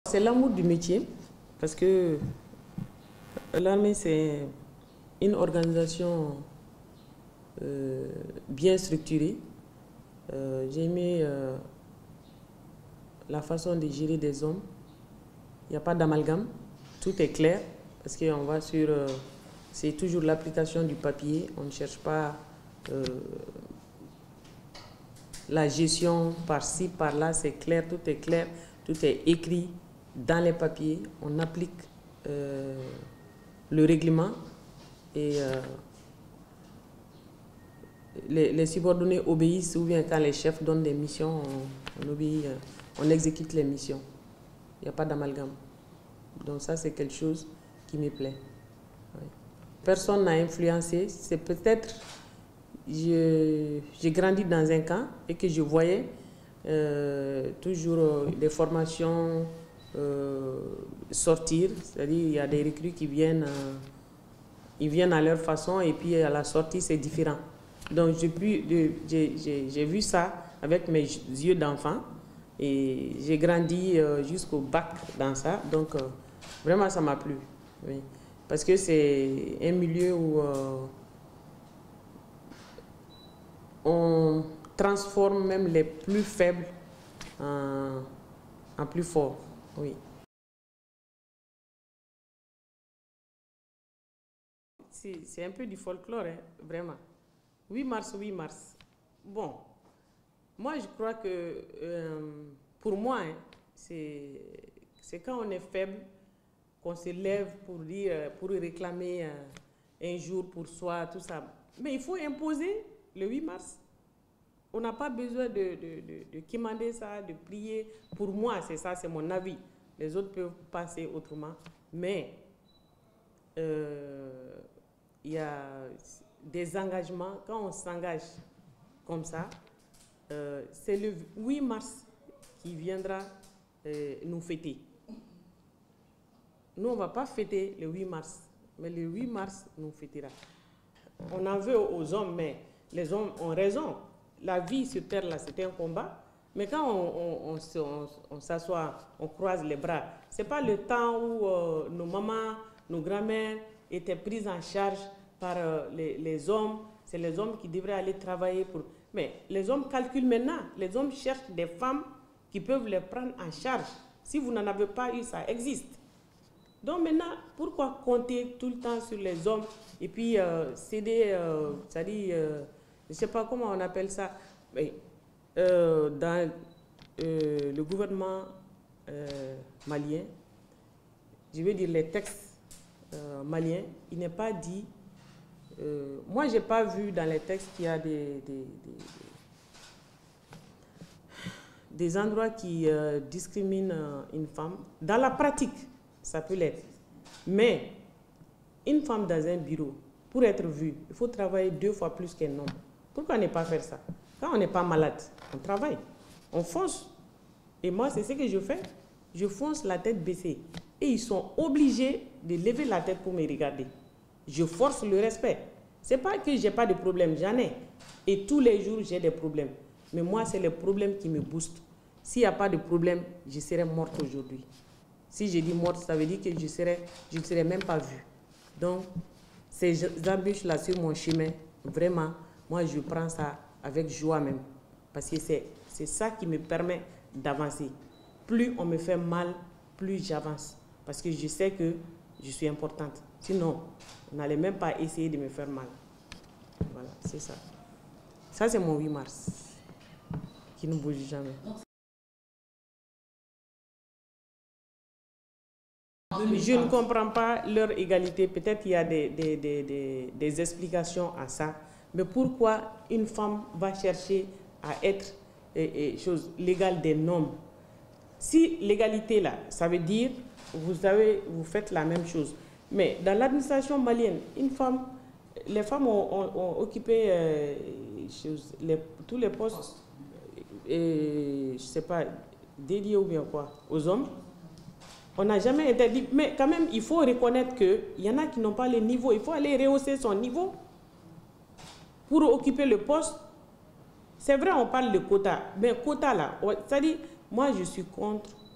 C'est l'amour du métier, parce que l'armée, c'est une organisation bien structurée. J'ai aimé la façon de gérer des hommes. Il n'y a pas d'amalgame, tout est clair, parce qu'on va sur... c'est toujours l'application du papier, on ne cherche pas la gestion par-ci, par-là, c'est clair, tout est écrit dans les papiers, on applique le règlement et les subordonnés obéissent, ou bien quand les chefs donnent des missions, on obéit, on exécute les missions. Il n'y a pas d'amalgame. Donc ça, c'est quelque chose qui me plaît. Oui. Personne n'a influencé, c'est peut-être... J'ai grandi dans un camp et que je voyais toujours des formations sortir, c'est-à-dire il y a des recrues qui viennent, ils viennent à leur façon et puis à la sortie c'est différent. Donc j'ai vu ça avec mes yeux d'enfant et j'ai grandi jusqu'au bac dans ça, donc vraiment ça m'a plu. Oui. Parce que c'est un milieu où on transforme même les plus faibles en plus forts. Oui. C'est un peu du folklore, hein, vraiment. 8 mars, 8 mars. Bon, moi je crois que pour moi, hein, c'est quand on est faible qu'on se lève pour dire, pour réclamer un jour pour soi, tout ça. Mais il faut imposer le 8 mars. On n'a pas besoin de quémander ça, de prier. Pour moi, c'est ça, c'est mon avis. Les autres peuvent penser autrement. Mais il y a des engagements. Quand on s'engage comme ça, c'est le 8 mars qui viendra nous fêter. Nous, on ne va pas fêter le 8 mars, mais le 8 mars nous fêtera. On en veut aux hommes, mais les hommes ont raison. La vie sur Terre, là, c'était un combat. Mais quand on s'assoit, on croise les bras, ce n'est pas le temps où nos mamans, nos grand-mères étaient prises en charge par les hommes. C'est les hommes qui devraient aller travailler pour... Mais les hommes calculent maintenant. Les hommes cherchent des femmes qui peuvent les prendre en charge. Si vous n'en avez pas eu, ça existe. Donc maintenant, pourquoi compter tout le temps sur les hommes et puis céder, c'est-à-dire, je ne sais pas comment on appelle ça, mais dans le gouvernement malien, je veux dire les textes maliens, il n'est pas dit, moi je n'ai pas vu dans les textes qu'il y a des endroits qui discriminent une femme. Dans la pratique, ça peut l'être. Mais une femme dans un bureau, pour être vue, il faut travailler 2 fois plus qu'un homme. Pourquoi ne pas faire ça? Quand on n'est pas malade, on travaille, on fonce. Et moi, c'est ce que je fais. Je fonce la tête baissée. Et ils sont obligés de lever la tête pour me regarder. Je force le respect. Ce n'est pas que je n'ai pas de problème, j'en ai. Et tous les jours, j'ai des problèmes. Mais moi, c'est les problèmes qui me boostent. S'il n'y a pas de problème, je serais morte aujourd'hui. Si je dis morte, ça veut dire que je ne serais même pas vue. Donc, ces embûches-là sur mon chemin, vraiment, moi, je prends ça avec joie même. Parce que c'est ça qui me permet d'avancer. Plus on me fait mal, plus j'avance. Parce que je sais que je suis importante. Sinon, on n'allait même pas essayer de me faire mal. Voilà, c'est ça. Ça, c'est mon 8 mars, qui ne bouge jamais. Je ne comprends pas leur égalité. Peut-être qu'il y a des explications à ça. Mais pourquoi une femme va chercher à être chose légale d'un homme? Si l'égalité là, ça veut dire vous faites la même chose. Mais dans l'administration malienne, les femmes ont occupé tous les postes, je ne sais pas, dédiés ou bien quoi, aux hommes. On n'a jamais interdit, mais quand même, il faut reconnaître qu'il y en a qui n'ont pas le niveau. Il faut aller rehausser son niveau pour occuper le poste. C'est vrai, on parle de quota, mais quota là, c'est-à-dire, moi je suis contre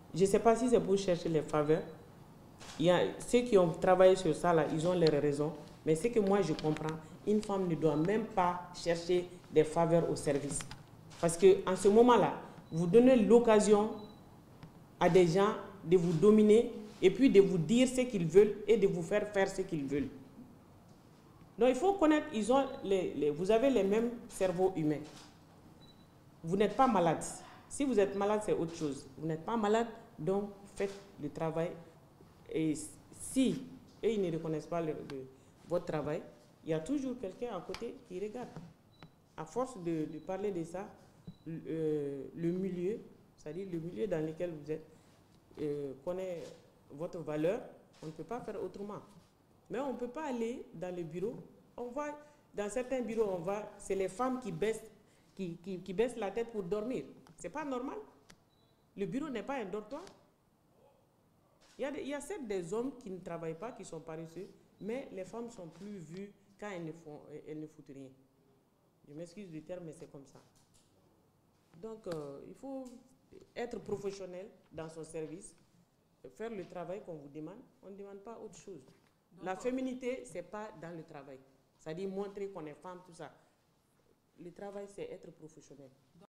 Je ne sais pas si c'est pour chercher les faveurs. Il y a ceux qui ont travaillé sur ça, là, ils ont leurs raisons. Mais ce que moi je comprends, une femme ne doit même pas chercher des faveurs au service. Parce qu'en ce moment-là, vous donnez l'occasion à des gens de vous dominer et puis de vous dire ce qu'ils veulent et de vous faire faire ce qu'ils veulent. Donc il faut connaître, vous avez les mêmes cerveaux humains. Vous n'êtes pas malade. Si vous êtes malade, c'est autre chose. Vous n'êtes pas malade, donc faites le travail. Et si eux, ils ne reconnaissent pas votre travail, il y a toujours quelqu'un à côté qui regarde. À force de parler de ça, le milieu, c'est-à-dire le milieu dans lequel vous êtes, connaît votre valeur, on ne peut pas faire autrement. Mais on ne peut pas aller dans le bureau. Dans certains bureaux, c'est les femmes qui baissent la tête pour dormir. Ce n'est pas normal. Le bureau n'est pas un dortoir. Il y a certes des hommes qui ne travaillent pas, qui sont paresseux, mais les femmes sont plus vues quand elles ne foutent rien. Je m'excuse du terme, mais c'est comme ça. Donc, il faut être professionnel dans son service, faire le travail qu'on vous demande. On ne demande pas autre chose. La féminité, ce n'est pas dans le travail. C'est-à-dire montrer qu'on est femme, tout ça. Le travail, c'est être professionnel.